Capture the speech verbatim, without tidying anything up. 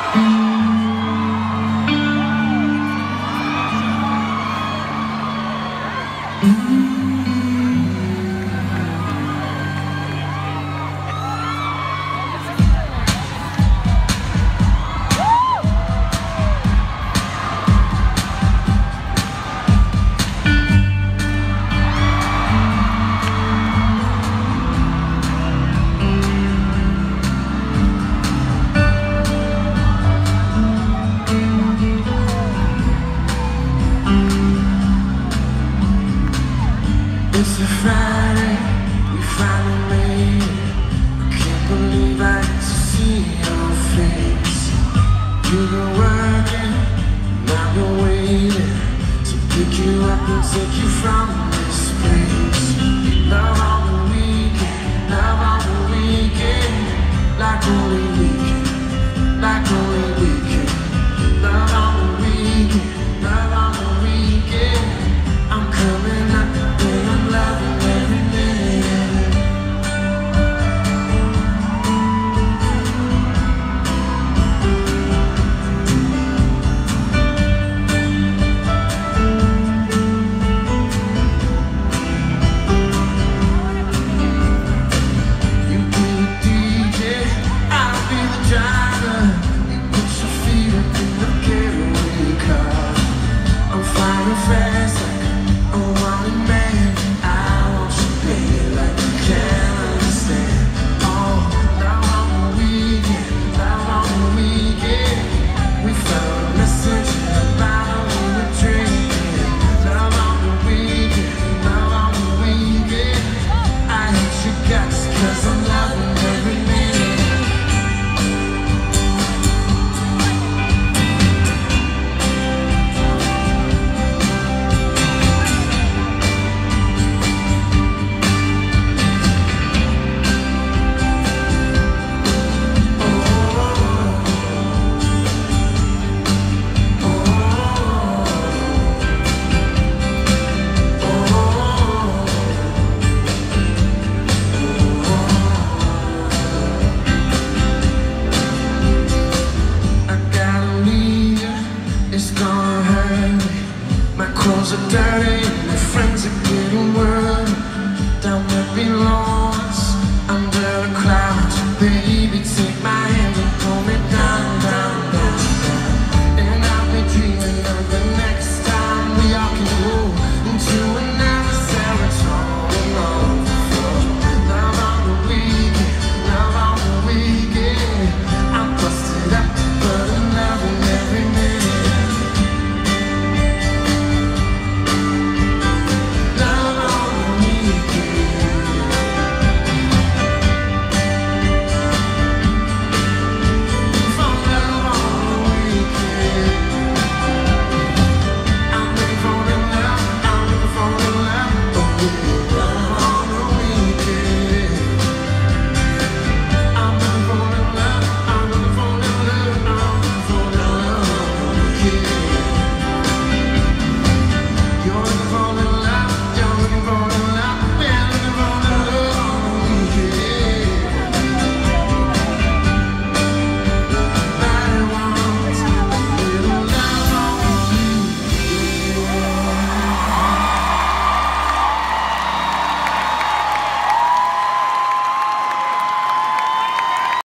It's a Friday, we finally made it. I can't believe I get to see your face. You've been working, and I've been waiting to pick you up and take you from this place. Love on the weekend, love on the weekend, like only we can.